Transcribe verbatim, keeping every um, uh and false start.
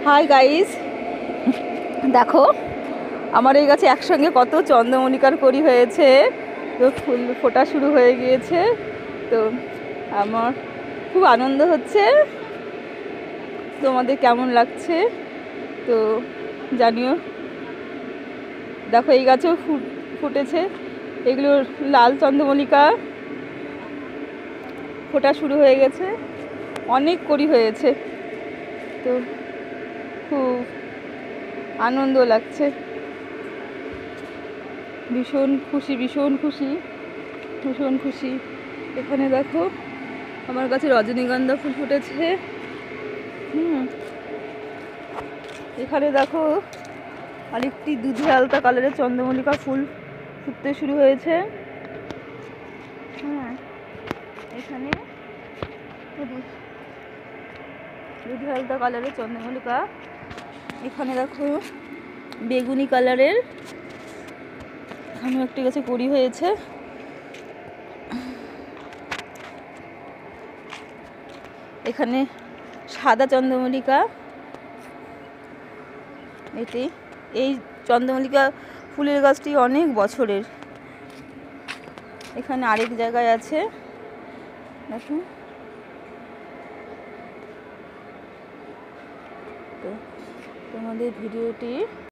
Hi guys, দেখো আমার এই গাছে একসঙ্গে কত চন্দ্রমল্লিকার কড়ি হয়েছে। তো ফুল ফোটা শুরু হয়ে গিয়েছে। তো আমার খুব আনন্দ হচ্ছে। তোমাদের কেমন লাগছে তো জানিও। দেখো এই গাছেও ফুটেছে, এগুলো লাল চন্দ্রমল্লিকা, ফোটা শুরু হয়ে গেছে, অনেক কড়ি হয়েছে। তো খুব আনন্দ লাগছে, ভীষণ খুশি ভীষণ খুশি ভীষণ খুশি। এখানে দেখো আমার কাছে রজনীগন্ধা ফুল ফুটেছে। হুম এখানে দেখো আরেকটি দুধে আলতা কালারের চন্দ্রমল্লিকা ফুল ফুটতে শুরু হয়েছে। হ্যাঁ, এখানে দুধে আলতা কালারের চন্দ্রমল্লিকা। এখানে দেখো বেগুনি কালারের, এখানে একটি গাছে কড়ি হয়েছে। এখানে সাদা চন্দ্রমল্লিকা, এটি এই চন্দ্রমল্লিকা ফুলের গাছটি অনেক বছরের। এখানে আরেক জায়গায় আছে, দেখুন। তো তোমাদের ভিডিওটি